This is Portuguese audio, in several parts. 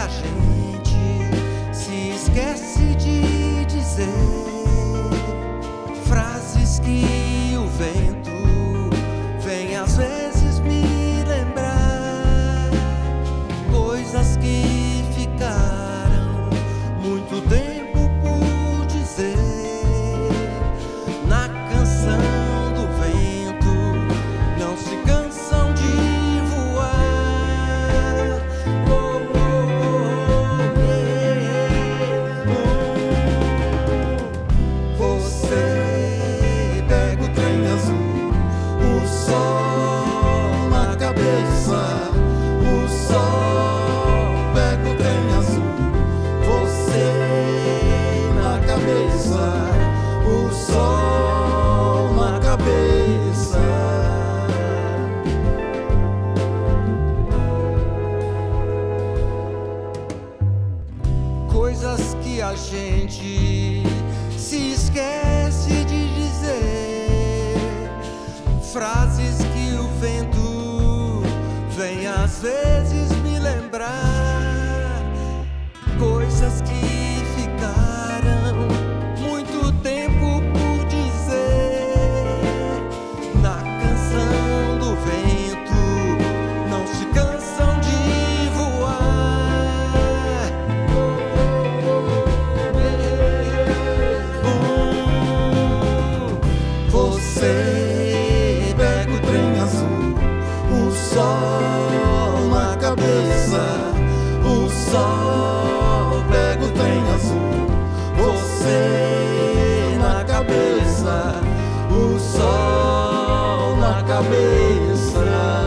gente se esquece de dizer, frases que o vento vem às vezes me lembrar, coisas que ficaram muito tempo por dizer. Na canção do vento não se cansam de voar. Oh, oh, oh, yeah. Você pega o trem azul, o sol na cabeça, o sol pega o trem azul, você na cabeça, o sol na cabeça. Coisas que a gente se esquece de dizer, frases que o vento vem às vezes me lembrar, coisas que ficaram muito tempo por dizer. Na canção do vento não se cansam de voar. Você pega o trem azul, o sol na cabeça, o sol pega o trem azul, você na cabeça, o sol na cabeça.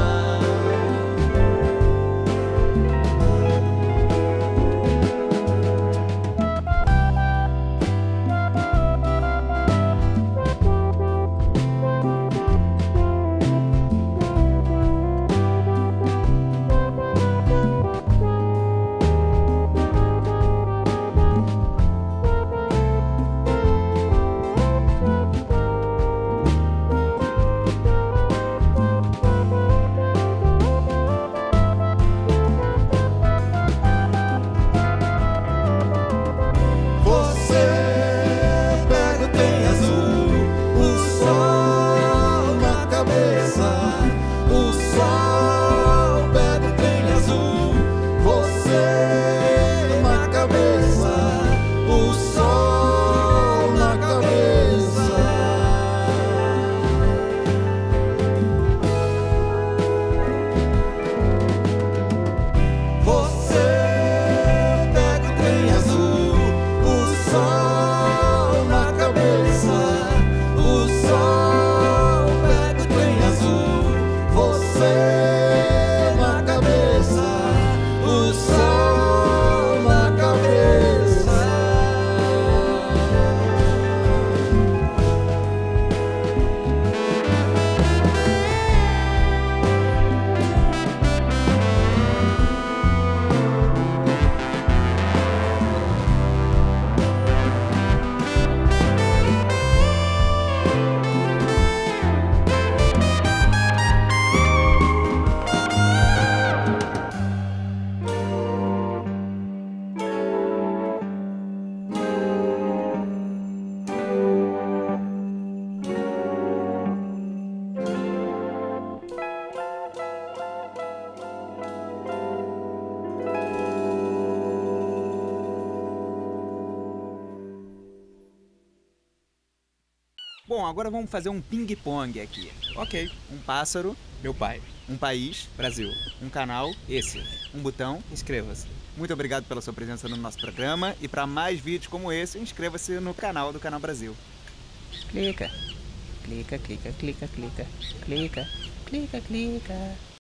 Bom, agora vamos fazer um ping-pong aqui. Ok. Um pássaro, meu pai. Um país, Brasil. Um canal, esse. Um botão, inscreva-se. Muito obrigado pela sua presença no nosso programa e para mais vídeos como esse, inscreva-se no canal do Canal Brasil. Clica. Clica, clica, clica, clica. Clica, clica, clica.